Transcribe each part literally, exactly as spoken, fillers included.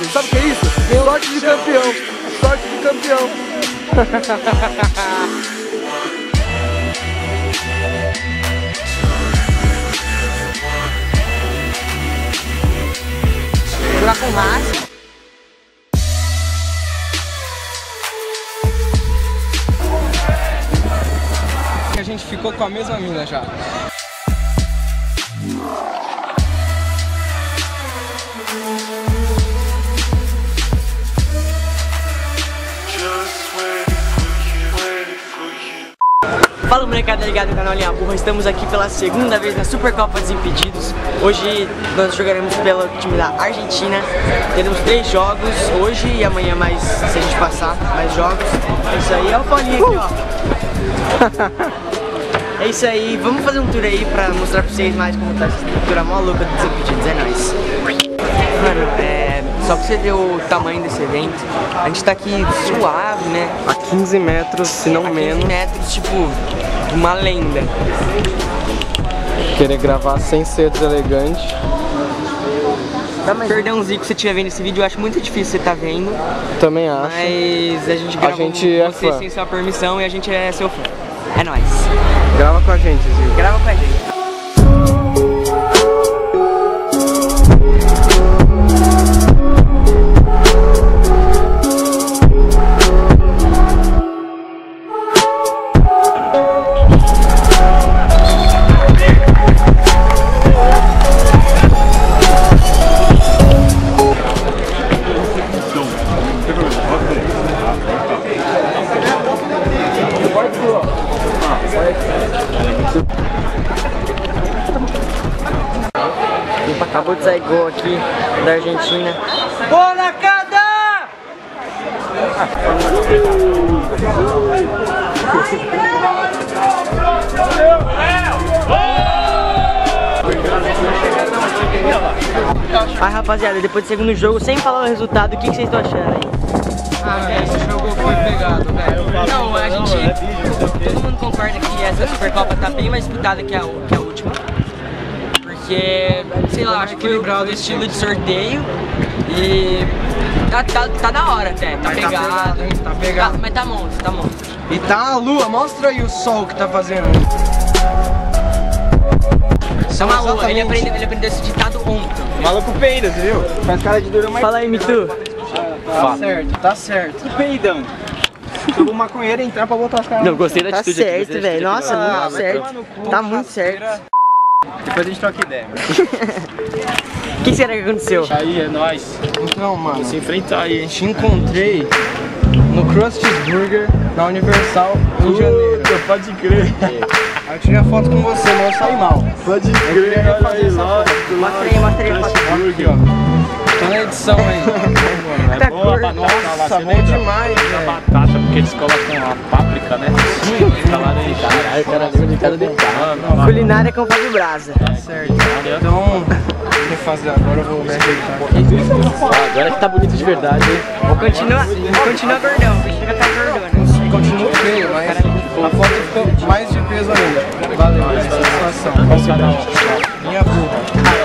Sabe o que é isso? Sorte de campeão. Sorte de campeão. Jogar com raça. A gente ficou com a mesma mina já. Fala molecada ligado no canal Linha Burra, estamos aqui pela segunda vez na Supercopa Desimpedidos. Hoje nós jogaremos pelo time da Argentina, teremos três jogos hoje e amanhã mais, se a gente passar, mais jogos. É isso aí, olha o Paulinho aqui, ó. É isso aí, vamos fazer um tour aí pra mostrar pra vocês mais como tá essa estrutura maluca do Desimpedidos, é nóis. Mano, é, só pra você ver o tamanho desse evento, a gente tá aqui suave, né? A quinze metros, se não A menos. quinze metros, tipo, uma lenda. Querer gravar sem ser deselegante. Tá, mas... Perdãozinho que você estiver vendo esse vídeo, eu acho muito difícil você tá vendo. Também acho. Mas a gente grava a gente com é você fã. sem sua permissão e a gente é seu fã. É nóis. Grava com a gente, Zil. Grava com a gente. Acabou de sair gol aqui da Argentina. Boa na cada! Aí rapaziada, depois do segundo jogo, sem falar o resultado, o que, que vocês estão achando aí? Ah, velho, esse jogo foi pegado, velho. Não, a gente, todo mundo concorda que essa Supercopa tá bem mais disputada que a, que a última. Porque, sei lá, acho que foi o estilo de sorteio e tá, tá, tá da hora até, tá pegado. Tá pegado, hein? Tá pegado. Tá, mas tá monstro, tá monstro. E tá a lua, mostra aí o sol que tá fazendo. Tá maluco, ele aprendeu, ele aprendeu esse ditado ontem. O maluco peida, você viu? Faz cara de dura, mas... Fala aí, Mitu. Tá certo, tá certo. Peidão. Se o maconheiro entrar pra botar as caras. Não, gostei da Tá atitude. certo, velho. Nossa, Ah, muito vai certo. tomar no cu, Tá muito rasteira. certo. Depois a gente troca ideia. O que será que aconteceu? Aí é nóis. Então, mano, Se enfrentar aí, hein? te encontrei no Krusty's Burger na Universal em janeiro. Puta, pode crer. Aí eu tirei a foto com você, mas eu saí mal. Pode queria crer, olha refazer aí, essa lógico. Mostra aí, mostra aí a foto. Olha aqui, ó. Tá na edição aí. É boa pra nós, Nossa, bom demais, A velho. batata, porque eles colocam a páprica, né? Tá laranjada. Caralho, o cara deu de cada detalhe. Culinária com Fábio Braza. Tá certo. Então, vou refazer agora, eu vou me ajeitar aqui. Ah, agora que tá bonito de verdade, hein? Continua, continua gordão, continua tá gordona. Continua feio, mas a foto ficou mais de peso ainda. Valeu, satisfação. Minha burra.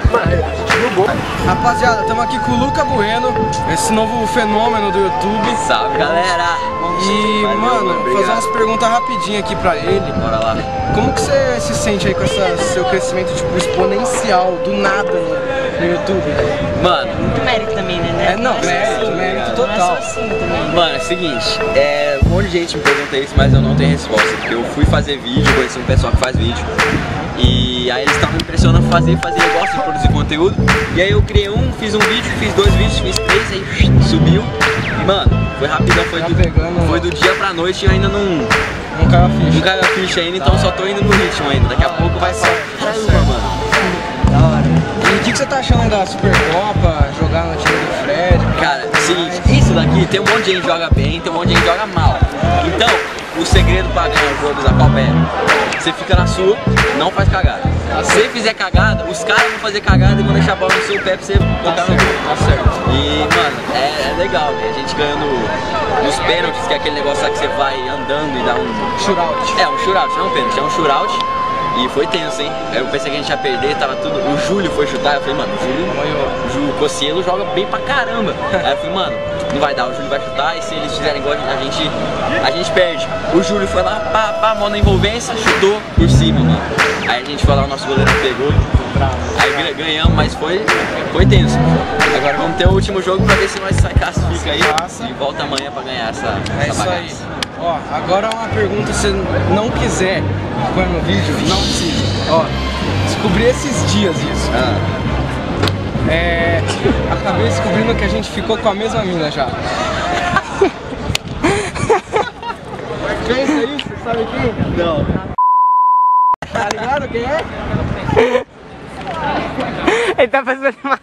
Rapaziada, estamos aqui com o Luca Bueno, esse novo fenômeno do YouTube. Salve, galera. E, mano, vou fazer umas perguntas rapidinho aqui pra ele. Bora lá. Como que você se sente aí com esse seu crescimento tipo, exponencial, do nada no, no YouTube? Mano, Muito mérito também, né? É, não, mérito, mérito Não é só total. assim também. mano, é o seguinte, é, um monte de gente me pergunta isso, mas eu não tenho resposta, porque eu fui fazer vídeo, conheci um pessoal que faz vídeo, e aí eles estavam me impressionando a fazer, fazer, eu gosto de produzir conteúdo, e aí eu criei um, fiz um vídeo, fiz dois vídeos, fiz três, aí subiu, e mano, foi rapidão, foi, Tá do, pegando, foi do dia pra noite e eu ainda não, Não caiu a ficha. não caiu a ficha ainda, então só tô indo no ritmo ainda, daqui a pouco vai ser, caramba, mano. Da hora. E o que, que você tá achando da Supercopa, jogar no time do Fred? Cara, seguinte, isso daqui tem um monte de gente que joga bem, tem um monte de gente que joga mal. Então, o segredo pra ganhar o jogo da Copa é: você fica na sua, não faz cagada. Se você fizer cagada, os caras vão fazer cagada e vão deixar a bola no seu pé pra você botar no gol. Tá certo. E, mano, é, é legal, velho. A gente ganhando nos pênaltis, que é aquele negócio lá que você vai andando e dá um. Shootout. É, um shootout, não é um pênalti, é um shootout. E foi tenso, hein? Eu pensei que a gente ia perder, tava tudo. O Júlio foi chutar, eu falei, mano, o Júlio, o Júlio Cossielo joga bem pra caramba. Aí eu falei, mano, não vai dar, o Júlio vai chutar e se eles fizerem igual a gente, a gente perde. O Júlio foi lá, pá, pá, mão na envolvência, chutou por cima, mano. Aí a gente foi lá, o nosso goleiro pegou. Aí ganhamos, mas foi, foi tenso. Agora vamos ter o último jogo pra ver se nós sai classifica aí e volta amanhã pra ganhar essa, É essa isso aí. bagaça. Ó, agora uma pergunta, se não quiser pôr no vídeo, não precisa. Ó, descobri esses dias isso. Ah. É. Acabei descobrindo que a gente ficou com a mesma mina já. Quem é isso aí? Você sabe quem? Não. Tá ligado quem é? Ele tá fazendo uma...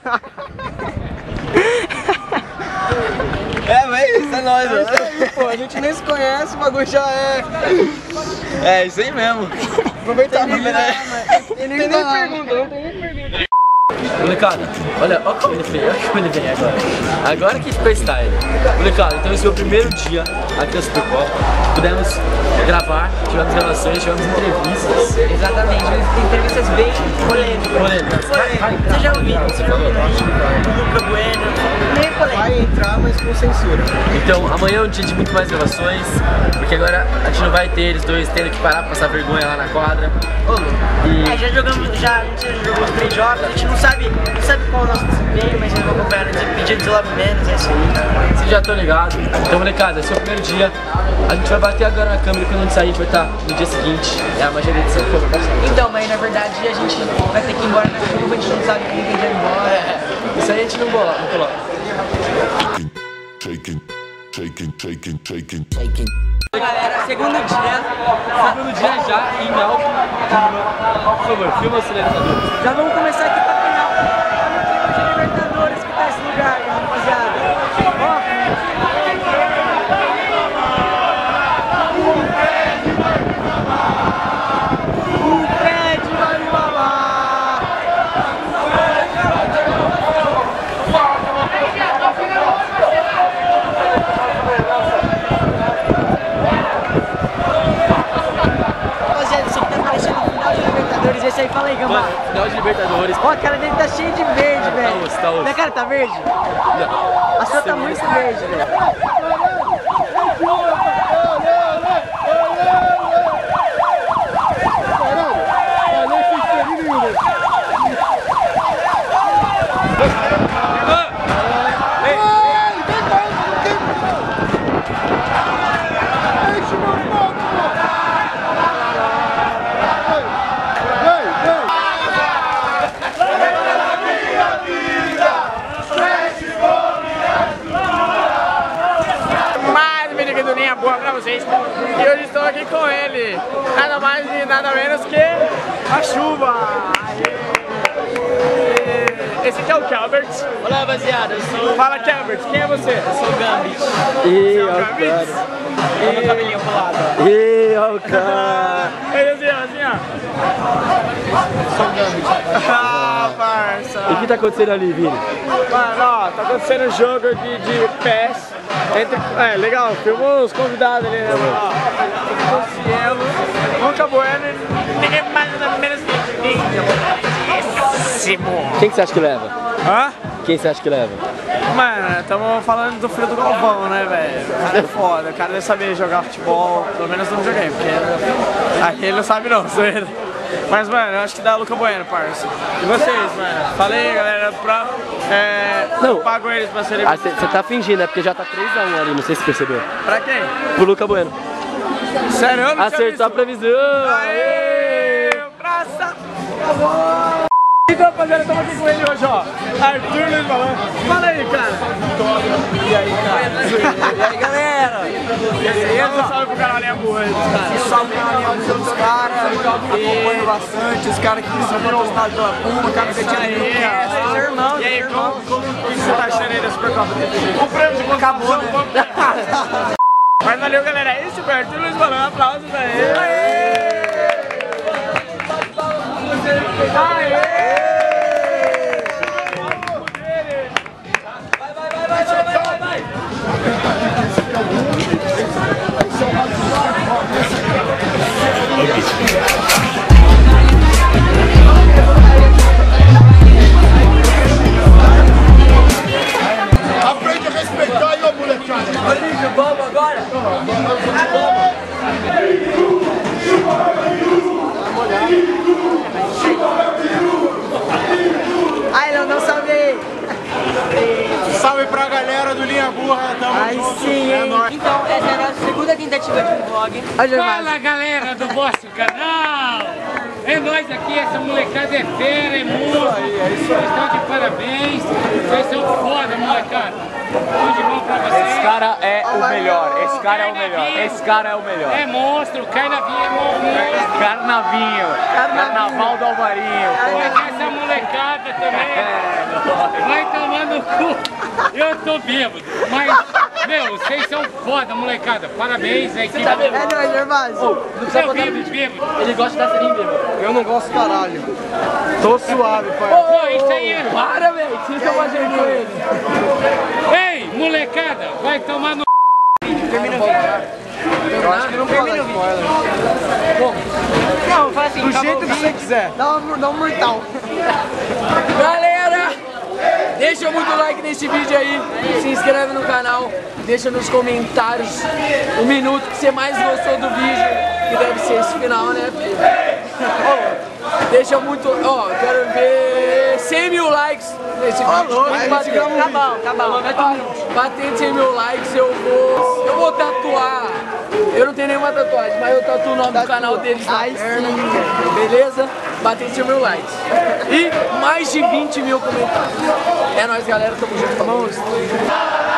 É, velho, isso é nóis, mano. Pô, a gente nem se conhece, o bagulho já é. É, isso aí mesmo. Aproveitar a vida, né? Tem Tem nem pergunta, não tem nem pergunta. Molecada, olha, olha como ele veio, olha como ele veio agora. Agora que ficou style. Molecada, então esse foi o primeiro dia aqui na Supercopa. Pudemos gravar, tivemos gravações, tivemos entrevistas. Exatamente, tem entrevistas bem polêmicas. Polêmicas. Polêmicas. Você já ouviu? Você já ouviu? O Luca Bueno. Bem polêmico. Vai entrar, mas com censura. Então amanhã é um dia de muito mais gravações, porque agora a gente não vai ter eles dois tendo que parar pra passar vergonha lá na quadra. É, já jogamos, já, a gente já jogou os três jogos, a gente não sabe, não sabe qual é o nosso desempenho, mas eu vou acompanhar o Desimpedidos logo menos, é isso aí. Vocês já estão ligados. Então, molecada, esse é o primeiro dia. A gente vai bater agora na câmera e quando a gente sair, a gente vai estar no dia seguinte. É a magia da edição. Então, mas na verdade a gente vai ter que ir embora na chuva, a gente não sabe quem que vai embora. É, isso aí a gente não bola, não coloca. Taking, taking, taking, taking, taking. Galera, segundo dia, Segundo dia já em Malta. Por favor, filma o sinalizador. já vamos começar aqui pra final. Olha o time de Libertadores que tá esse lugar, rapaziada. Ó. O Fred vai babar. Rapaziada, isso aqui tá parecendo o final de Libertadores. Esse aí, fala aí, Gambá. Mano, final de Libertadores. Ó, a cara dele tá cheia de verde, velho. osso, tá osso. Minha cara tá verde? A sua tá muito verde, velho. Mais um vídeo aqui do Linha Boa pra vocês. E hoje estou aqui com ele, nada mais e nada menos que a chuva. Aê. Esse aqui é o Calbert. Olá, rapaziada, eu sou Fala, Calbert, quem é você? eu sou o Gambit. Você é o Gambit? Olha o cabelinho pro lado. Ih, olha o cara. Ele assim, ó, assim, ó. Sou o Gambit. Ah, parça. E o que tá acontecendo ali, Vini? Mano, ó, tá acontecendo um jogo aqui de P E S. Entre, é, legal, filmou os convidados ali, né, mano? Ó, Cossielo, Luca Bueno e ninguém mais nada menos que ninguém. Quem que você acha que leva? Hã? Quem você acha que leva? Mano, estamos falando do filho do Galvão, né, velho? O cara é foda, o cara deve saber jogar futebol, pelo menos no videogame, porque aqui ele não sabe não, zoeira. Mas, mano, eu acho que dá Luca Bueno, parça. E vocês, mano? Falei, galera, pra... É, Não. eu pago eles pra serem... Ah, você tá fingindo, né? Porque já tá três a um ali, não sei se percebeu. Pra quem? Pro Luca Bueno. Sério, eu não Acertou a tinha visto. previsão! Aê! Praça! Então, rapaziada, estamos aqui com ele hoje, ó. Arthur Luiz Balan. Fala aí, cara. E aí, cara? E aí, galera? Beleza? Salve pro canal Linha Boa aí, cara. Salve na linha dos caras, acompanho bastante, os caras que são patrocinados pela Puma, camisetinha Aí, linda. é, Seu irmão, E aí, seu como, irmão. como o que você tá achando aí da Supercopa? O prêmio de Acabou, né? vamos... Mas valeu, galera. Esse foi o Arthur Luiz Balan. Aplausos aí. Aê! Aê! Taking, salve pra galera do Linha Burra, tamo Aí junto. sim, é hein? nóis. Então, essa é a nossa segunda tentativa de um vlog. Fala galera do vosso canal! É nóis aqui, essa molecada é fera, é monstro! Vocês estão de parabéns! Vocês são foda, molecada! Tudo de bom pra vocês! Esse cara é o melhor, esse cara é o melhor, esse cara é o melhor. É monstro, cai na vinha, é monstro! Carnavinho, Carnaval do Alvarinho, Mas essa molecada também vai tomar no cu! Eu tô bêbado, mas, meu, vocês são foda, molecada! Parabéns, a equipe! É nóis, Gervásio. Eu vivo bêbado! Ele gosta de dar serinha, bêbado. Eu não gosto caralho. Tô suave, pai. Não, isso aí é... Para, velho, vocês estão fazendo com ele. Ei, molecada, vai tomar no... Termina o vídeo. Eu acho que não pode dar spoiler. Não, fala assim, Do acabou jeito o que vídeo. você quiser. Dá um, dá um mortal. Galera, deixa muito like nesse vídeo aí, se inscreve no canal, deixa nos comentários o minuto que você mais gostou do vídeo, que deve ser esse final, né? Deixa muito, ó, quero ver cem mil likes nesse vídeo. Tem que bater. Tá bom, tá bom. Batendo cem mil likes eu vou, eu vou tatuar. Eu não tenho nenhuma tatuagem, mas eu tatuo o nome do canal deles na perna, beleza? Batendo cem mil likes. E mais de vinte mil comentários. É nóis, galera, tamo junto, monstro.